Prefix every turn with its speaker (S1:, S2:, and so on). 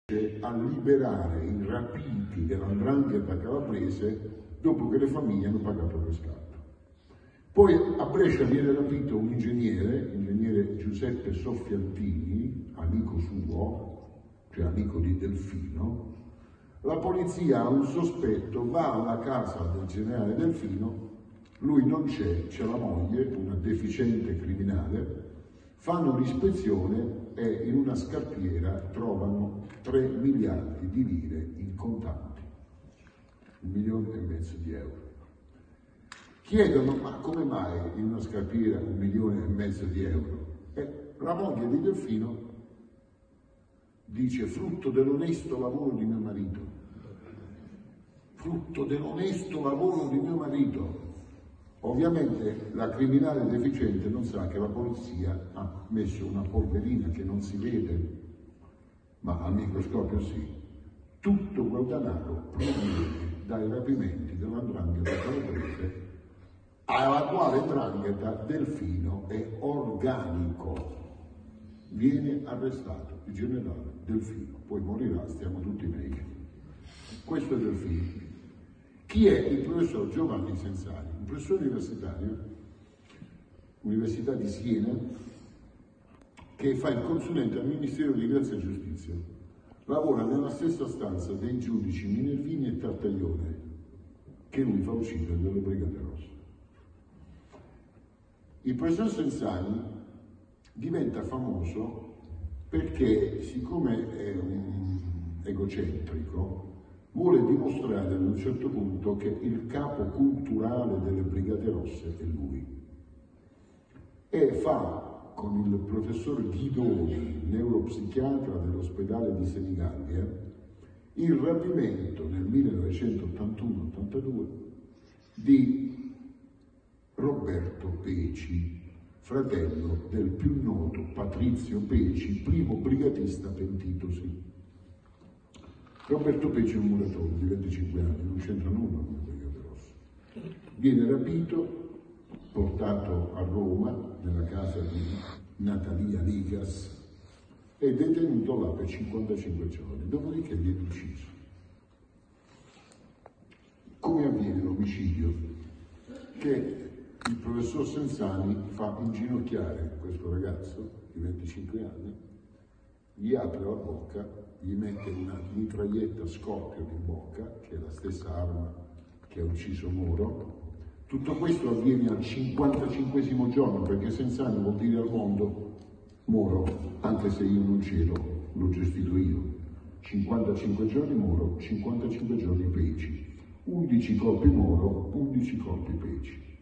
S1: a liberare i rapiti dell''ndrangheta calabrese dopo che le famiglie hanno pagato il riscatto. Poi a Brescia viene rapito un ingegnere Giuseppe Soffiantini, amico suo, cioè amico di Delfino. La polizia ha un sospetto, va alla casa del generale Delfino, lui non c'è la moglie, una deficiente criminale, fanno l'ispezione e in una scarpiera trovano 3 miliardi di lire in contanti, 1,5 milioni di euro. Chiedono, ma come mai in una scarpiera 1,5 milioni di euro? E la moglie di Delfino dice, frutto dell'onesto lavoro di mio marito. Frutto dell'onesto lavoro di mio marito. Ovviamente la criminale deficiente non sa che la polizia ha messo una polverina che non si vede, ma al microscopio sì. Tutto quel denaro proviene dai rapimenti dell''ndrangheta calabrese, alla quale 'ndrangheta Delfino è organico. Viene arrestato il generale Delfino, poi morirà, stiamo tutti meglio. Questo è Delfino. Chi è il professor Giovanni Sensani? Un professore universitario, Università di Siena, che fa il consulente al Ministero di Grazia e Giustizia. Lavora nella stessa stanza dei giudici Minervini e Tartaglione, che lui fa uccidere dalle Brigate Rosse. Il professor Sensani diventa famoso perché, siccome è un egocentrico, vuole dimostrare ad un certo punto che il capo culturale delle Brigate Rosse è lui. E fa con il professor Ghidoni, neuropsichiatra dell'ospedale di Senigallia, il rapimento nel 1981-82 di Roberto Peci, fratello del più noto Patrizio Peci, primo brigatista pentitosi. Roberto Peci è un muratore di 25 anni, non c'entra nulla con le Brigate Rosse. Viene rapito, portato a Roma, nella casa di Natalia Ligas, e detenuto là per 55 giorni, dopodiché viene ucciso. Come avviene l'omicidio? Che il professor Sensani fa inginocchiare questo ragazzo di 25 anni, gli apre la bocca, gli mette una mitraglietta Scorpion in bocca, che è la stessa arma che ha ucciso Moro. Tutto questo avviene al 55° giorno, perché Sensani vuol dire al mondo Moro, anche se io non c'ero, l'ho gestito io. 55 giorni Moro, 55 giorni Peci. 11 colpi Moro, 11 colpi Peci.